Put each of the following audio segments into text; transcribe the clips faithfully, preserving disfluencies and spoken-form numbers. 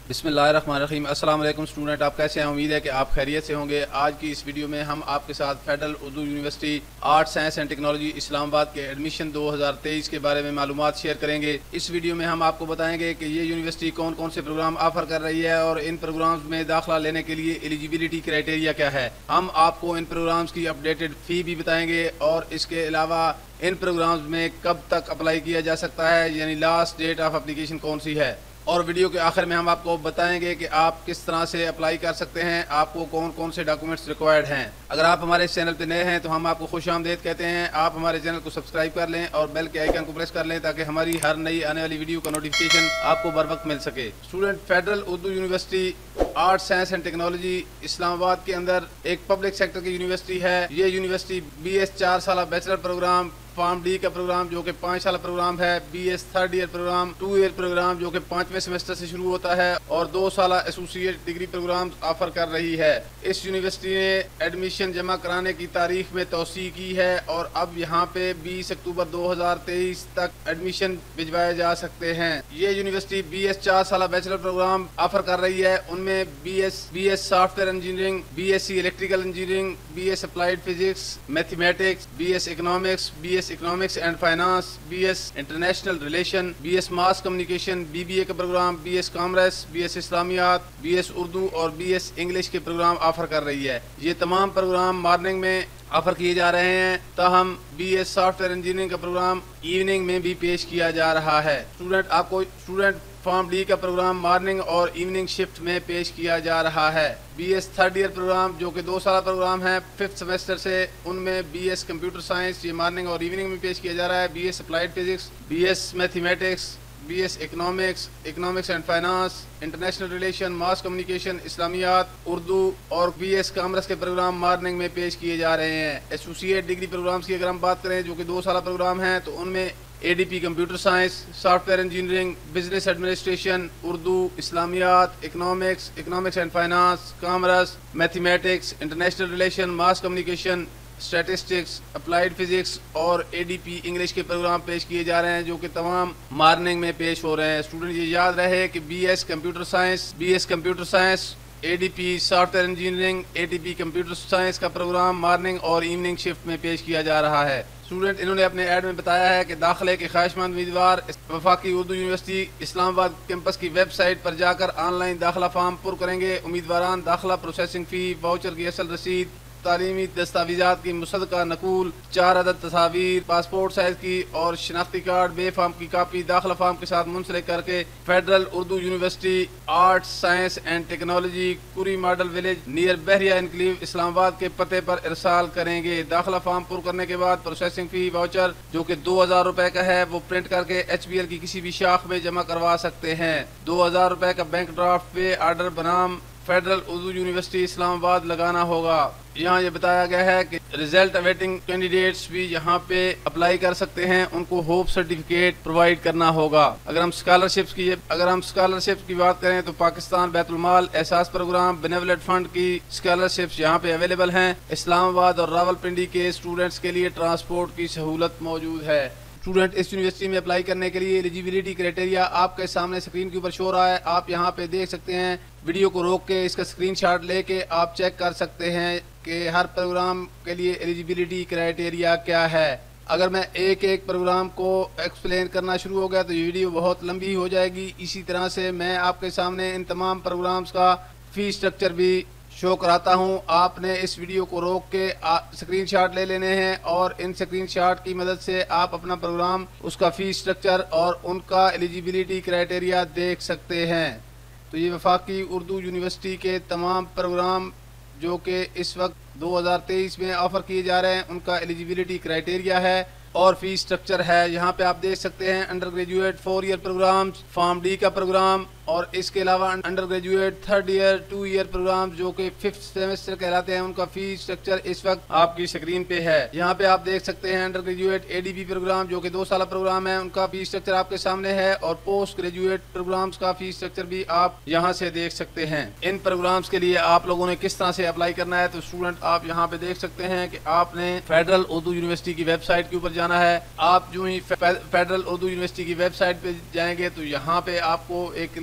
بسم اللہ الرحمن الرحیم۔ السلام علیکم اسٹوڈنٹ، آپ کیسے ہیں؟ امید ہے کہ آپ خیریت سے ہوں گے۔ آج کی اس ویڈیو میں ہم آپ کے ساتھ federal Urdu university art science and technology Islamabad کے ایڈمیشن دو ہزار تیئیس کے بارے میں معلومات شیئر کریں گے۔ اس ویڈیو میں ہم آپ کو بتائیں گے کہ یہ یونیورسٹی کون کون سے پروگرام آفر کر رہی ہے اور ان پروگرامز میں داخلہ لینے کے لیے ایلیجیبلٹی کرائٹیریا کیا ہے۔ ہم آپ کو ان پروگرامز کی اپڈیٹڈ فی بھی بتائیں گے اور اس کے علاوہ ان پروگرامز میں کب تک اپلائی کیا جا سکتا ہے، یعنی لاسٹ ڈیٹ آف اپلیکیشن کون سی ہے۔ اور ویڈیو کے آخر میں ہم آپ کو بتائیں گے کہ آپ کس طرح سے اپلائی کر سکتے ہیں، آپ کو کون کون سے ڈاکومنٹس ریکوائرڈ ہیں۔ اگر آپ ہمارے چینل پہ نئے ہیں تو ہم آپ کو خوش آمدید کہتے ہیں۔ آپ ہمارے چینل کو سبسکرائب کر لیں اور بیل کے آئیکن کو پریس کر لیں تاکہ ہماری ہر نئی آنے والی ویڈیو کا نوٹیفیکیشن آپ کو بر وقت مل سکے۔ Student, federal Urdu university art science and technology Islamabad کے اندر ایک پبلک سیکٹر کی یونیورسٹی ہے۔ یہ یونیورسٹی بی ایس چار سالہ بیچلر پروگرام، فارم ڈی کا پروگرام جو کہ پانچ سالہ پروگرام ہے، B S third year program, two year program جو کہ پانچویں سیمسٹر سے شروع ہوتا ہے، اور دو سالہ ایسوسیٹ ڈگری پروگرام آفر کر رہی ہے۔ اس یونیورسٹی نے ایڈمیشن جمع کرانے کی تاریخ میں توسیع کی ہے اور اب یہاں پہ بیس اکتوبر دو ہزار تیئیس تک ایڈمیشن بھجوائے جا سکتے ہیں۔ یہ یونیورسٹی بی ایس چار سالہ بیچلر پروگرام آفر کر رہی ہے، ان میں B S B S software engineering, B S C electrical engineering, B S applied physics mathematics, B S economics, B S economics and finance, B S international relation, B S mass communication, B B A کا program, B S commerce, B S Islamiat, B S Urdu اور B S English کے program offer کر رہی ہے۔ یہ تمام programme morning میں offer کیے جا رہے ہیں، تاہم B S software engineering کا پروگرام ایوننگ میں بھی پیش کیا جا رہا ہے۔ اسٹوڈنٹ آپ کو اسٹوڈنٹ فارم ڈی کا پروگرام مارننگ اور ایوننگ شفٹ میں پیش کیا جا رہا ہے۔ B S third year program جو کہ دو سالہ پروگرام ہے ففتھ سیمسٹر سے، ان میں بی ایس کمپیوٹر سائنس یہ مارننگ اور ایوننگ میں پیش کیا جا رہا ہے، B S applied physics, B S mathematics, B S economics, economics and finance, international relation, mass communication, Islamiat, Urdu اور بی ایس کامرس کے پروگرام مارننگ میں پیش کیے جا رہے ہیں۔ ایسوسیٹ ڈگری پروگرامز کی اگر ہم بات کریں جو کہ دو سالہ پروگرام ہیں تو ان میں A D P computer science, software engineering, business administration, Urdu, Islamiat, economics, economics and finance, commerce, mathematics, international relation, mass communication, statistics, applied physics اور اے ڈی پی انگلش کے پروگرام پیش کیے جا رہے ہیں جو کہ تمام مارننگ میں پیش ہو رہے ہیں۔ اسٹوڈنٹ یہ یاد رہے کہ B S computer science, B S computer science, A D P software engineering, A D P computer science کا پروگرام مارننگ اور ایوننگ شفٹ میں پیش کیا جا رہا ہے۔ اسٹوڈنٹ انہوں نے اپنے ایڈ میں بتایا ہے کہ داخلے کے خواہش مند امیدوار وفاقی اردو یونیورسٹی اسلام آباد کیمپس کی ویب سائٹ پر جا کر آن لائن داخلہ فارم پر کریں گے۔ امیدواران داخلہ پروسیسنگ فی، واؤچر کی اصل رسید، تعلیمی دستاویزات کی مصدقہ نقول، چار عدد تصاویر، پاسپورٹ سائز کی اور شناختی کارڈ بے فارم کی کاپی داخلہ فارم کے ساتھ منسلک کر کے federal Urdu university art science and technology Kuri model village near Bahria enclave Islamabad کے پتے پر ارسال کریں گے۔ داخلہ فارم پر کرنے کے بعد پروسیسنگ فی واؤچر جو کہ دو ہزار روپے کا ہے وہ پرنٹ کر کے ایچ بی ایل کی کسی بھی شاخ میں جمع کروا سکتے ہیں۔ دو ہزار روپے کا بینک ڈرافٹ پے آرڈر بنام federal Urdu university Islamabad لگانا ہوگا۔ یہاں یہ بتایا گیا ہے کہ ریزلٹ اویٹنگ کینڈیڈیٹس بھی یہاں پہ اپلائی کر سکتے ہیں، ان کو ہوپ سرٹیفکیٹ پرووائڈ کرنا ہوگا۔ اگر ہم اسکالرشپس کی اگر ہم اسکالرشپ کی بات کریں تو Pakistan Bait ul-Mal Ehsaas program benevolent fund کی اسکالرشپس یہاں پہ اویلیبل ہیں۔ اسلام آباد اور راول پنڈی کے اسٹوڈنٹس کے لیے ٹرانسپورٹ کی سہولت موجود ہے۔ اسٹوڈنٹ اس یونیورسٹی میں اپلائی کرنے کے لیے ایلیجیبلٹی کرائٹیریا آپ کے سامنے اسکرین کے اوپر شو رہا ہے، آپ یہاں پہ دیکھ سکتے ہیں۔ ویڈیو کو روک کے اس کا اسکرین شاٹ لے کے آپ چیک کر سکتے ہیں کہ ہر پروگرام کے لیے ایلیجیبلٹی کرائٹیریا کیا ہے۔ اگر میں ایک ایک پروگرام کو ایکسپلین کرنا شروع ہو گیا تو یہ ویڈیو بہت لمبی ہو جائے گی۔ اسی طرح سے میں آپ کے سامنے ان تمام پروگرامز کا فی اسٹرکچر بھی شو کراتا ہوں۔ آپ نے اس ویڈیو کو روک کے اسکرین شاٹ لے لینے ہیں اور ان اسکرین شاٹ کی مدد سے آپ اپنا پروگرام، اس کا فی اسٹرکچر اور ان کا ایلیجیبلٹی کرائٹیریا دیکھ سکتے ہیں۔ تو یہ وفاقی اردو یونیورسٹی کے تمام پروگرام جو کہ اس وقت دو ہزار تیئیس میں آفر کیے جا رہے ہیں ان کا ایلیجیبلٹی کرائٹیریا ہے اور فی اسٹرکچر ہے۔ یہاں پہ آپ دیکھ سکتے ہیں undergraduate four year program, pharm D کا پروگرام اور اس کے علاوہ undergraduate third year two year program جو کہ ففتھ سیمسٹر کہلاتے ہیں، ان کا فی اسٹرکچر اس وقت آپ کی اسکرین پہ ہے۔ یہاں پہ آپ دیکھ سکتے ہیں undergraduate A D P program جو کہ دو سالہ پروگرام ہے، ان کا فی اسٹرکچر آپ کے سامنے ہے اور پوسٹ گریجویٹ پروگرامز کا فی اسٹرکچر بھی آپ یہاں سے دیکھ سکتے ہیں۔ ان پروگرامز کے لیے آپ لوگوں نے کس طرح سے اپلائی کرنا ہے تو اسٹوڈنٹ آپ یہاں پہ دیکھ سکتے ہیں کہ آپ نے فیڈرل اردو یونیورسٹی کی ویب سائٹ کے اوپر جانا ہے۔ آپ جو ہی فیڈرل اردو یونیورسٹی کی ویب سائٹ پہ جائیں گے تو یہاں پہ آپ کو ایک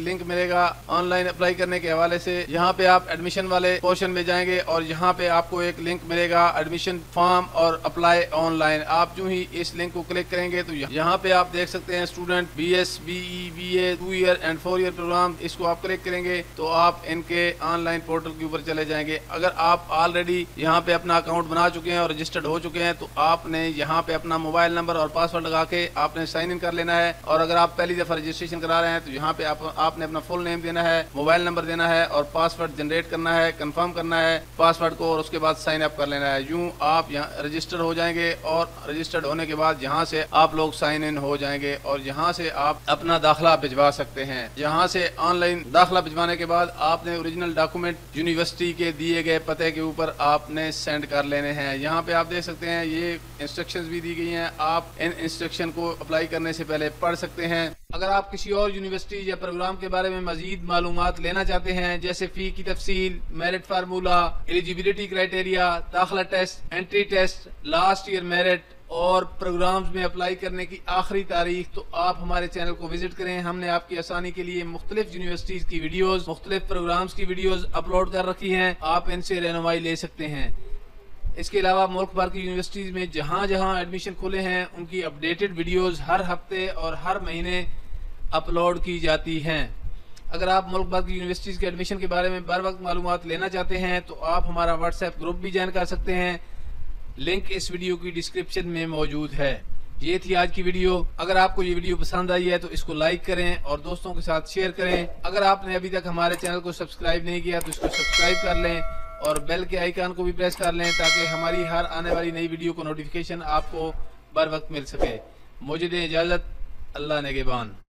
लिंक मिलेगा ऑनलाइन अप्लाई करने के हवाले से। यहाँ पे आप एडमिशन वाले पोर्शन में जाएंगे और यहाँ पे आपको एक लिंक मिलेगा एडमिशन फॉर्म और अप्लाई ऑनलाइन। आप जो ही इस लिंक को क्लिक करेंगे तो यहाँ पे आप देख सकते हैं student B S B E B A two year and four year program, इसको आप क्लिक करेंगे तो आप इनके ऑनलाइन पोर्टल के ऊपर चले जाएंगे। अगर आप ऑलरेडी यहाँ पे अपना अकाउंट बना चुके हैं और रजिस्टर्ड हो चुके हैं तो आपने यहाँ पे अपना मोबाइल नंबर और पासवर्ड लगा के आपने साइन इन कर लेना है। और अगर आप पहली दफा रजिस्ट्रेशन करा रहे हैं तो यहाँ पे आप, आपने अपना फुल नेम देना है, मोबाइल नंबर देना है और पासवर्ड जनरेट करना है, कंफर्म करना है पासवर्ड को और उसके बाद साइन अप कर लेना है। यूं आप यहाँ रजिस्टर हो जाएंगे और रजिस्टर्ड होने के बाद यहाँ से आप लोग साइन इन हो जाएंगे और यहाँ से आप अपना दाखिला भिजवा सकते हैं। यहाँ से ऑनलाइन दाखिला भिजवाने के बाद आपने ओरिजिनल डॉक्यूमेंट यूनिवर्सिटी के दिए गए पते के ऊपर आपने सेंड कर लेने हैं। यहाँ पे आप देख सकते हैं ये इंस्ट्रक्शंस भी दी गई हैं, आप इन इंस्ट्रक्शन को अप्लाई करने से पहले पढ़ सकते हैं। अगर आप किसी और यूनिवर्सिटी या प्रोग्राम के बारे में मजीद मालूमात लेना चाहते हैं जैसे फी की तफसील, मेरिट फार्मूला, एलिजिबिलिटी क्राइटेरिया, दाखिला test, entry test, last year merit और प्रोग्राम्स में अप्लाई करने की आखिरी तारीख, तो आप हमारे चैनल को विजिट करें। हमने आपकी आसानी के लिए मुख्तलिफ यूनिवर्सिटीज की वीडियोस, मुख्तलिफ प्रोग्राम्स की वीडियोस अपलोड कर रखी हैं, आप इनसे रहनुमाई ले सकते हैं। इसके अलावा मुल्क भर की यूनिवर्सिटीज में जहाँ जहाँ एडमिशन खुले हैं उनकी अपडेटेड वीडियोस हर हफ्ते और हर महीने अपलोड की जाती हैं। अगर आप मुल्क भर की यूनिवर्सिटीज के एडमिशन के बारे में बर वक्त मालूमात लेना चाहते हैं तो आप हमारा व्हाट्सएप ग्रुप भी ज्वाइन कर सकते हैं, लिंक इस वीडियो की डिस्क्रिप्शन में मौजूद है। ये थी आज की वीडियो। अगर आपको ये वीडियो पसंद आई है तो इसको लाइक करें और दोस्तों के साथ शेयर करें। अगर आपने अभी तक हमारे चैनल को सब्सक्राइब नहीं किया तो इसको सब्सक्राइब कर लें और बेल के आइकन को भी प्रेस कर लें ताकि हमारी हर आने वाली नई वीडियो को नोटिफिकेशन आपको बर वक्त मिल सके। मुझे दें इजाज़त, अल्लाह नेगेबान।